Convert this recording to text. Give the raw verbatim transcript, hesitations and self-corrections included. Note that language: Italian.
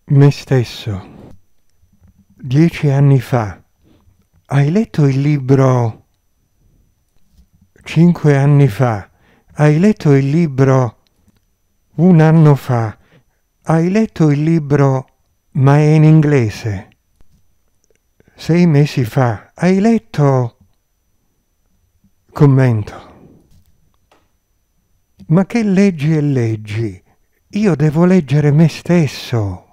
Me stesso. Dieci anni fa. Hai letto il libro... Cinque anni fa. Hai letto il libro... Un anno fa. Hai letto il libro... Ma è in inglese. Sei mesi fa. Hai letto... Commento. Ma che leggi e leggi? Io devo leggere me stesso.